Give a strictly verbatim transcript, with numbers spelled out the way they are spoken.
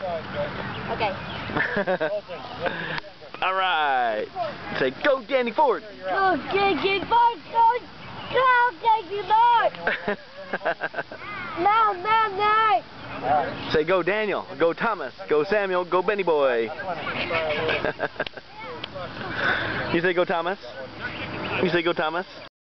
Okay. All right. Say, go, Danny Ford. Go, Danny Ford. Go, go, Danny Ford. No, no, no. Say, go, Daniel. Go, Thomas. Go, Samuel. Go, Benny Boy. You say, go, Thomas. You say, go, Thomas.